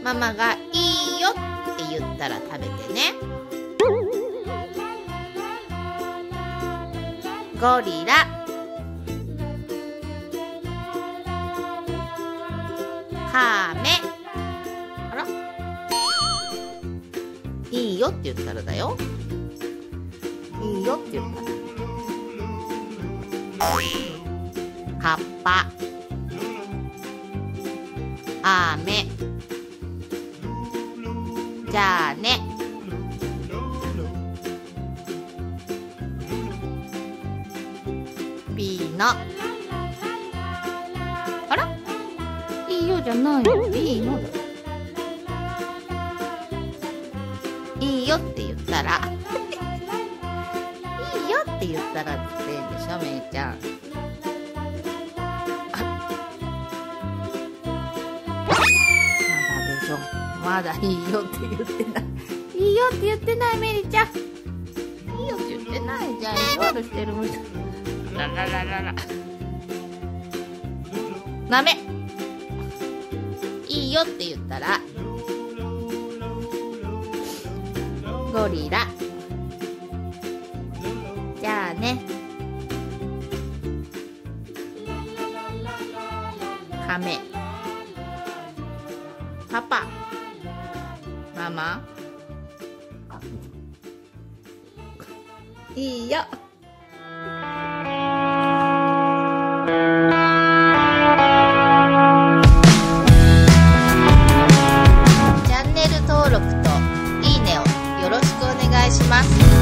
ママがいいよって言ったら食べてね。ゴリラ。カメ。あら、いいよって言ったらだよ。いいよって言ったら。カッパ。雨。じゃあね。ピーノ。あら、いいよじゃないよ。いいのだよ。いいよって言ったらいいよって言ったらって言うんでしょ、めいちゃん。まだいいよって言ってない。いいよって言ってない、メリちゃん。いいよって言ってないじゃん。意地悪してるみたい。ららららら。ダメ。いいよって言ったら。ゴリラ。じゃあね。カメ。パパ。ママ。いいよ。チャンネル登録といいねをよろしくお願いします。